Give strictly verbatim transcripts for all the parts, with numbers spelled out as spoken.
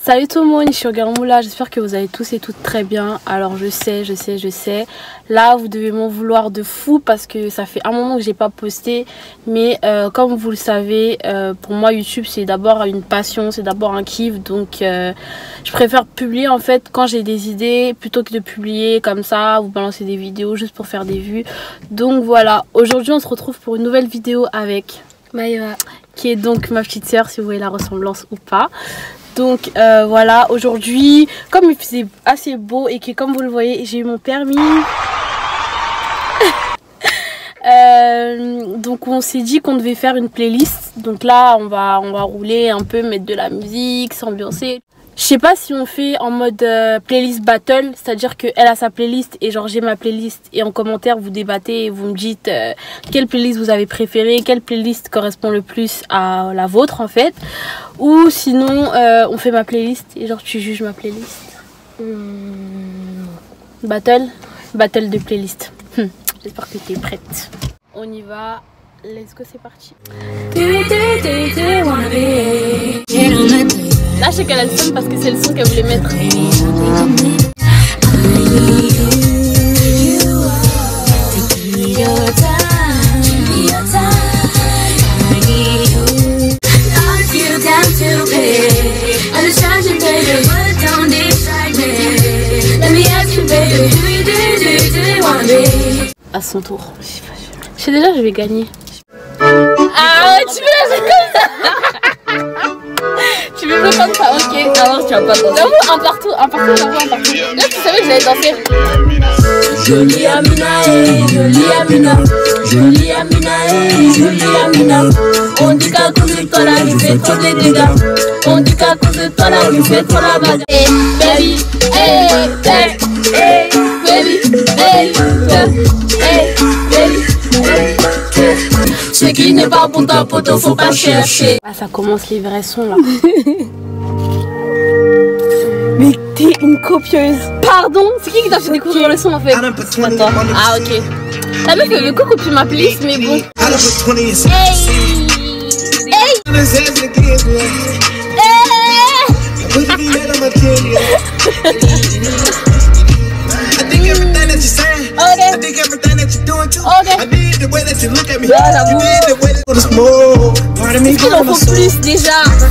Salut tout le monde, je suis Girl Moula, j'espère que vous allez tous et toutes très bien. Alors je sais, je sais, je sais, là vous devez m'en vouloir de fou parce que ça fait un moment que j'ai pas posté. Mais euh, comme vous le savez, euh, pour moi YouTube c'est d'abord une passion, c'est d'abord un kiff. Donc euh, je préfère publier en fait quand j'ai des idées plutôt que de publier comme ça, vous balancer des vidéos juste pour faire des vues. Donc voilà, aujourd'hui on se retrouve pour une nouvelle vidéo avec Maïva, qui est donc ma petite sœur, si vous voyez la ressemblance ou pas. Donc euh, voilà, aujourd'hui, comme il faisait assez beau et que comme vous le voyez, j'ai eu mon permis. euh, donc on s'est dit qu'on devait faire une playlist. Donc là, on va, on va rouler un peu, mettre de la musique, s'ambiancer. Je sais pas si on fait en mode euh, playlist battle, c'est-à-dire qu'elle a sa playlist et genre j'ai ma playlist et en commentaire vous débattez et vous me dites euh, quelle playlist vous avez préférée, quelle playlist correspond le plus à la vôtre en fait. Ou sinon euh, on fait ma playlist et genre tu juges ma playlist. Hmm. Battle Battle de playlist. Hum. J'espère que tu es prête. On y va. Let's go, c'est parti. Là, je sais qu'elle a le son parce que c'est le son qu'elle voulait mettre. À son tour. Je sais déjà, je vais gagner. Ah, tu veux la jouer comme ça? Tu veux jouer comme ça? Ok. Alors, tu vas pas danser. J'avoue, un partout, un partout, j'avoue, un partout. Là, tu savais que j'allais danser. Jolie Amina, eh, jolie Amina. Jolie Amina, eh, jolie Amina. On dit qu'à cause de toi là, je fais trop de dégâts. On dit qu'à cause de toi là, je fais trop la bagarre. Eh, baby, eh, eh, eh, baby, eh, eh, baby. Ce qui n'est pas pour ta pote, faut pas chercher. Ah, ça commence les vrais sons là. Mais t'es une copieuse. Pardon, c'est qui qui t'a fait découvrir le son en fait? C'est toi. Ah ok. La meuf elle veut que copier ma playlist mais bon. Hey. Hey. Est-ce qu'il en faut plus déjà?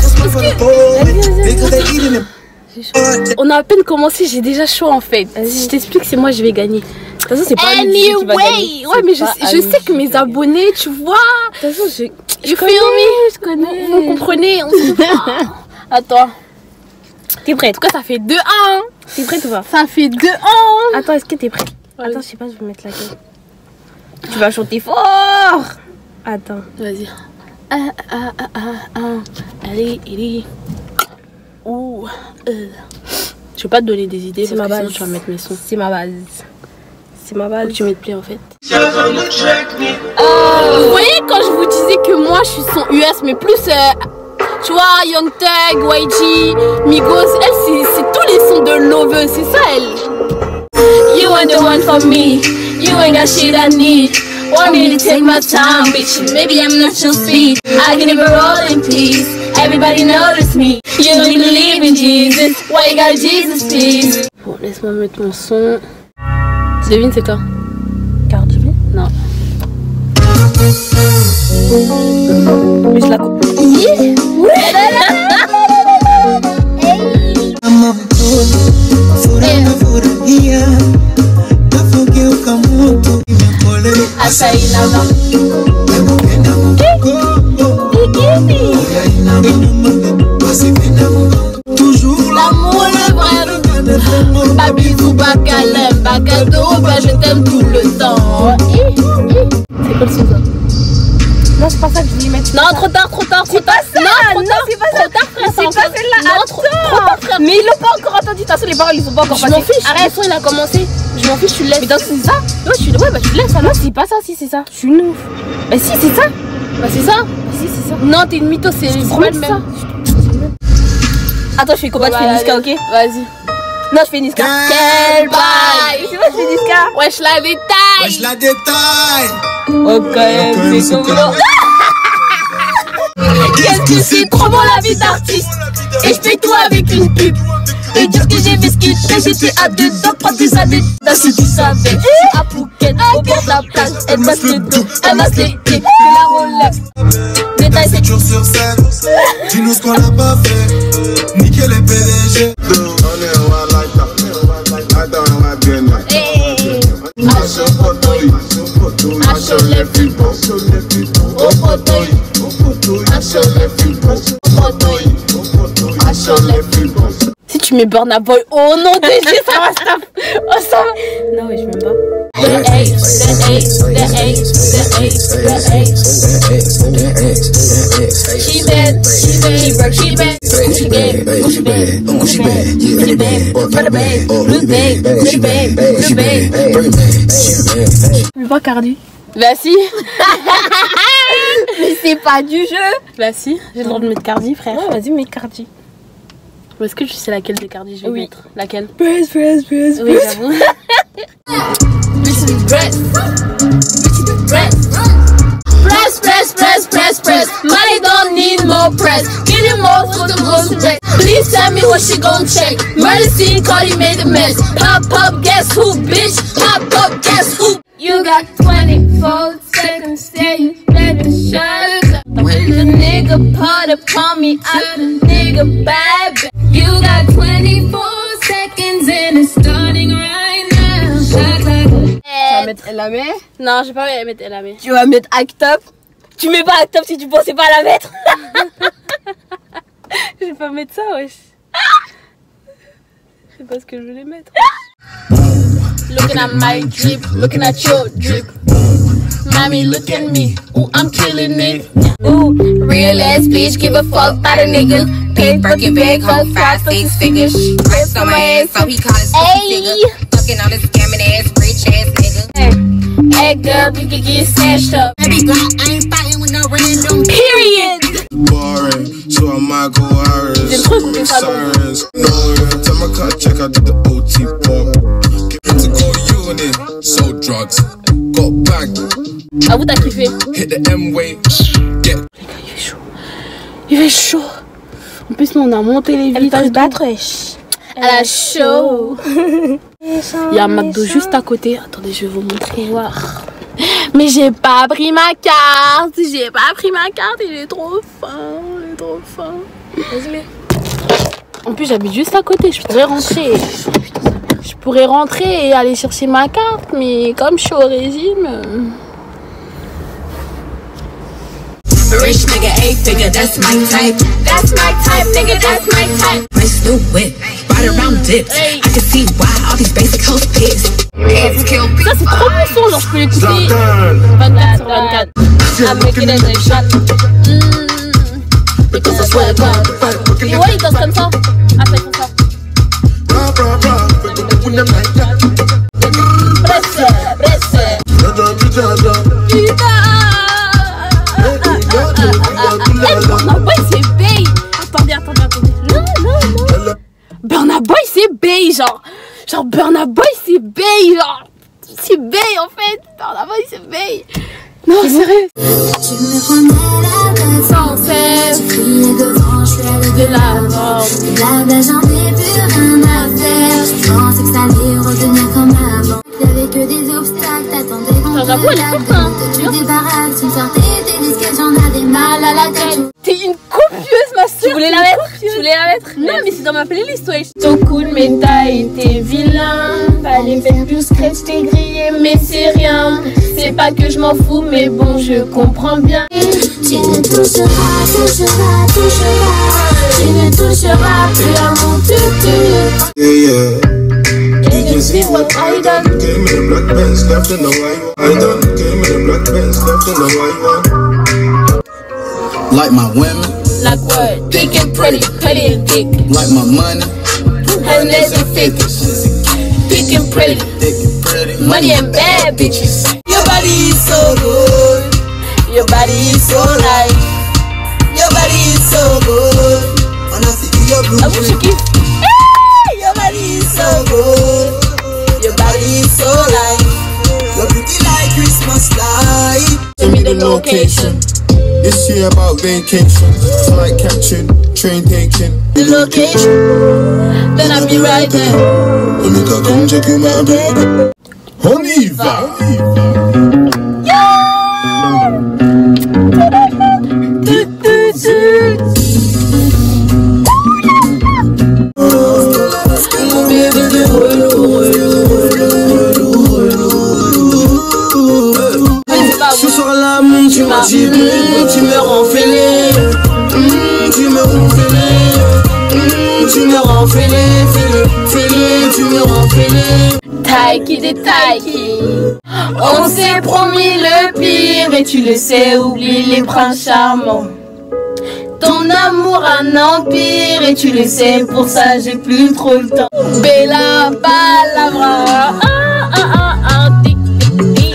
On a à peine commencé, j'ai déjà chaud en fait. Si je t'explique, c'est moi je vais gagner. De toute façon, c'est pas anyway. Qui va gagner. Ouais, mais je, je sais que mes abonnés, tu vois. De toute façon, je, je connais, je connais. Vous, vous comprenez, on se voit. Attends. T'es prête? En tout cas, ça fait deux un. T'es prête ou pas? Ça fait deux un. Attends, est-ce que t'es prête? Attends, je sais pas, je vais mettre laquelle. Tu vas chanter fort. Attends. Vas-y. Ah, ah, ah, ah, ah. Allez, allez. Ouh. Euh. Je vais pas te donner des idées parce que sinon tu vas mettre mes sons. C'est ma base. C'est ma base. Faut que tu mettes play en fait. Euh, vous voyez quand je vous disais que moi je suis son U S mais plus euh, tu vois Young Thug, Y G, Migos, elle c'est tous les sons de Love, c'est ça elle. You ain't the one for me. You ain't got shit I need. Want me to take my time, bitch. Maybe I'm not your speed. I can never roll in peace. Everybody notice me. You don't even believe in Jesus. Why you got Jesus, please? Bon, laisse-moi mettre mon son. Tu devines c'est quoi? Cardi B? Non. Mais je la coupe. Yeah. Toujours l'amour, le vrai. Pas bisous, pas câlin, pas cadeau, pas je t'aime tout le temps. C'est quoi le son ça? Non, c'est pas ça que je voulais mettre. Non, trop tard, trop tard, trop tard. Non, non, c'est pas ça. Trop tard, frère. C'est pas celle-là. Non, trop tard, frère. Mais ils l'ont pas encore entendu. De toute façon, les paroles, ils sont pas encore passées. Je m'en fiche. Arrête, le son, il a commencé. Je m'en fiche, tu le laisses. Mais dans c'est ça? Ouais, je suis... ouais, bah tu le laisses alors. Non, c'est pas ça, si c'est ça. Je suis une ouf. Bah si, c'est ça. Bah c'est ça. Bah si, c'est ça. Non, t'es une mytho, c'est pas le même. Attends, je fais combat, je fais Niska, ok? Vas-y. Non, je fais Niska. Quel bail! C'est moi, je fais Niska. Wesh la détaille. Wesh la détaille. Ok, c'est comment? Qu'est-ce que c'est trop bon la vie d'artiste. Et je fais tout avec une pub. Et dire que j'ai biscuit, j'étais à deux doigts, prendre des années. Dans si tu savais, je suis à Phuket, au bord de la plage. Elle masse le dos, elle masse les pieds, c'est la Rolex. Détail, c'est toujours sur scène. Dis-nous ce qu'on n'a pas fait. Nickel les P D G. Acho potoy, acho les flipos, au potoy, acho les flipos, au potoy, acho les flipos. Si tu mets Burna Boy, oh non de Dieu, ça va stop. Oh ça va. Non oui je m'aime pas. The Ace, the Ace, the Ace, the Ace, the Ace, the Ace. She bad, she bad, she bad, she bad, she bad, she bad, she bad, she bad, for the bag, blue bag, blue bag, blue bag. Tu veux pas Cardi? Bah si. Mais c'est pas du jeu. Bah si, j'ai le droit de mettre Cardi frère. Ouais vas-y mets Cardi. Est-ce que tu sais laquelle de Cardi je vais oui. mettre? Laquelle? Press, press, press, oui, j'avoue. Press, press, press, press, press, press. Money don't need more press. Give him more for the most press. Please tell me what she gon' check. Murder scene, Cardi made a mess. Pop up, guess who, bitch? Pop up, guess who? You got twenty-four seconds, say you better shut up. When the nigga put upon me, I'm the nigga bad. You got twenty-four seconds and it's starting right now. Shut up. Tu vas mettre L A M E? Non, je vais pas mettre L A M E. Tu vas mettre Act Up? Tu mets pas Act Up si tu pensais pas la mettre. Je vais pas mettre ça, wesh. Je sais pas ce que je voulais mettre. Looking at my drip, looking at your drip. Mommy, look at me, ooh, I'm killing it. Ooh, real ass bitch, give a fuck about a nigga. Pay Birkin bag, hold five, six figures. Rest on my ass, so he call his nigga. Fucking on this scamming ass, rich ass nigga. Hey, hey girl, you can get snatched up. Baby girl, I ain't fighting with no random. Period. Boring, so I might go Iris. Sirens, no, every time I cut check, I did the O T pop. Get to go uni, sold drugs, got bagged. Ah vous t'as kiffé? Hit the M-way, get. Les gars, il fait chaud. Il fait chaud. En plus, nous on a monté les vitres. Elle va se battre, wesh. Elle a chaud. Il y a un McDo juste à côté. Attendez, je vais vous montrer. Voir. Mais j'ai pas pris ma carte. J'ai pas pris ma carte. Il est trop fin. Il est trop fin. Vas-y, mets. En plus, j'habite juste à côté. Je pourrais rentrer. Je pourrais rentrer et aller chercher ma carte. Mais comme je suis au régime. Rich nigga, eight figure, that's my type. That's my type, nigga, that's my type. Nice new whip, ride around dips. I can see why all these basic hoes pissed. Heads kill me. Ça c'est trop bon son, genre je peux l'écouter vingt-quatre sur vingt-quatre. I'm making it a shot. Mmh. Because I swear to God. Et ouais, il danse comme ça. Ah, ça, comme ça. Presse, presse. Putain. Burna Boy c'est bae. Attendez, attendez, attendez. Non, non, non. Burna Boy c'est bae, genre. Genre Burna Boy c'est bae, genre. C'est bae en fait. Burna Boy c'est bae. Non, sérieux. Tu me prenais la tête sans cesse. Tu criais devant, je suis allée de l'avant. Blabla, j'en ai plus rien à faire. Je pensais que ça allait revenir comme avant. Y'avait que des obstacles, t'attendais qu'on te la donne. Tu débarrasses, tu me sortais des disquettes, j'en avais mal à la tête. T'es une copieuse, ma soeur. Tu voulais la mettre? Tu voulais la mettre? Non, mais c'est dans ma playlist, ouais. Ton coup de méta était vilain. Fallait faire plus que rester grillé, mais c'est rien. C'est pas que je m'en fous, mais bon, je comprends bien. Tu ne toucheras, toucheras, toucheras. Tu ne toucheras plus à mon tutu. Yeah, yeah. You can see what I done. Came in the black pants, left in the white one. I done. Came in the black pants, left in the white one. Like my women. Like what? Thick and pretty, pretty and thick. Like my money. Her legs are thick. Thick and pretty. Thick and pretty. Money and bad bitches. Your body is so good. Your body is so nice. Your body is so good. When I see your blue print. Hey, your body is so good. Your body is so nice. Your beauty like Christmas light. Show me the location. It's care about vacation. Flight catching, train taking. The location, then I'll be right there. On est qu'à comme checker ma baby. On y va. Ce soir-là, tu m'as dit, tu me rends fêlé, tu me rends fêlé, tu me rends fêlé, fêlé, fêlé, tu me rends fêlé. Taiki des taiki. On s'est promis le pire et tu le sais, oublie les princes charmants. Ton amour un empire et tu le sais, pour ça j'ai plus trop le temps. Bella palavra. Ah, ah, ah, ah, tic, tic, tic.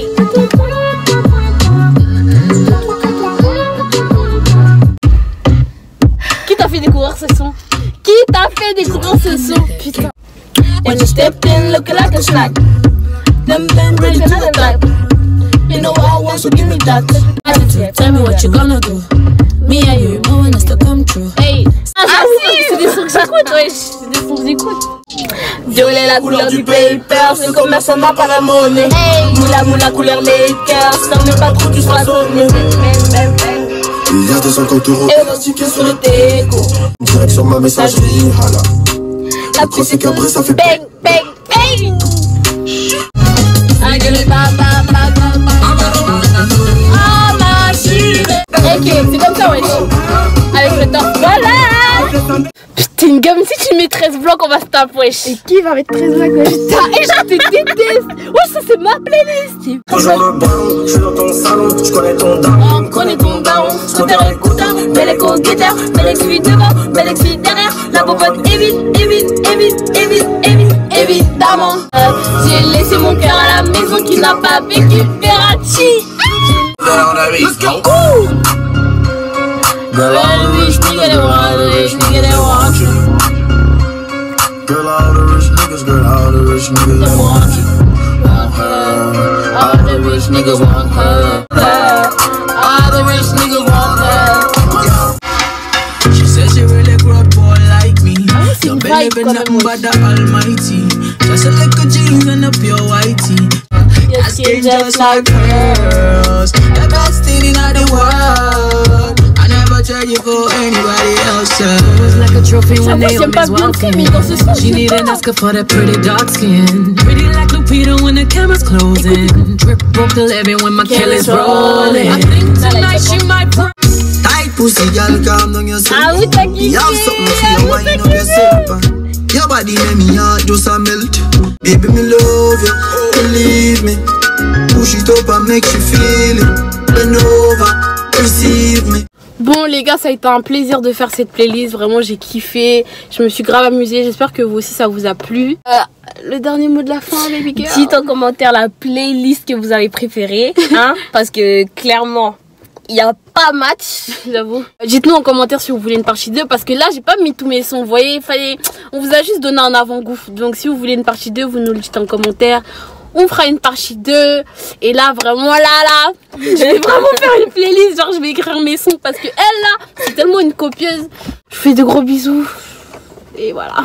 Qui t'a fait découvrir ce son? Qui t'a fait découvrir ce son? Putain. When you stepped in looking like a snack, them men ready another type. You know I want, so give me that. Tell me what you gonna do. Me and you, no one has to come true. Hey, ah, ah oui, c'est des sons que j'écoute, wesh, c'est des sons que j'écoute. Violet la couleur du paper, ce commerçant n'a pas la monnaie. Hey, moula moula couleur Lakers, t'en mets pas trop, tu seras sonné. Il y a deux cent cinquante euros élastiqués sur le déco. Direct sur ma messagerie, hala. La pluie c'est cabré, ça fait bang, bang, bang. Ah ma chérie. Ok, c'est comme ça, wesh. Avec le temps, voilà. Putain, une gomme, si tu mets treize blocs, on va se taper, wesh. Et qui va mettre treize blocs, wesh? Putain, et je te déteste. Wesh, ça c'est ma playlist. Toujours le baron, je suis dans ton salon, je connais ton daron. On connaît ton daron, scooter et couteau, bel écho guetteur, bel ex lui devant, bel ex lui derrière. La popote évite, évite, évite, évite, évite, évidemment. Euh, J'ai laissé mon cœur à la maison qui n'a pas vécu Ferracci. Let's go. Girl, all the rich niggas they want, the rich niggas they want you. Girl, all the rich niggas, girl, all the rich niggas They want you, want her. All the rich niggas want her. her. All the rich niggas want her. She said she really grew up poor like me. c'est une Don't vibe believe in quand nothing même, but the Almighty. Just a little jeans and a pure whitey. Your I skin skin just just like like hers. The best thing in the world. I never trade you for anybody else. It was like a trophy when J'avoue, j'aime pas Naomi's Beyoncé, walking. mais dans ce son, She je sais needed pas. Oscar for that pretty dark skin. Pretty like Lupita when the camera's closing. Drip broke the levee when my killer's rolling. I think tonight she might. Tight pussy, girl, calm down yourself. Ah oui, t'as kiffé. You have something for Ah you, oui, wind t'as up kiffé. yourself. Your body make me heart just a melt. Baby, me love you, believe me. Push it up and make you feel it. Bend over, receive me. Bon les gars, ça a été un plaisir de faire cette playlist, vraiment j'ai kiffé, je me suis grave amusée, j'espère que vous aussi ça vous a plu. Euh, le dernier mot de la fin, baby girl. Dites en commentaire la playlist que vous avez préférée, hein, parce que clairement, il n'y a pas match. J'avoue. Dites-nous en commentaire si vous voulez une partie deux, parce que là j'ai pas mis tous mes sons, vous voyez, fallait... on vous a juste donné un avant-goût. Donc si vous voulez une partie deux, vous nous le dites en commentaire. On fera une partie deux. Et là, vraiment, là, là, je vais vraiment faire une playlist. Genre, je vais écrire mes sons. Parce que elle, là, c'est tellement une copieuse. Je vous fais de gros bisous. Et voilà.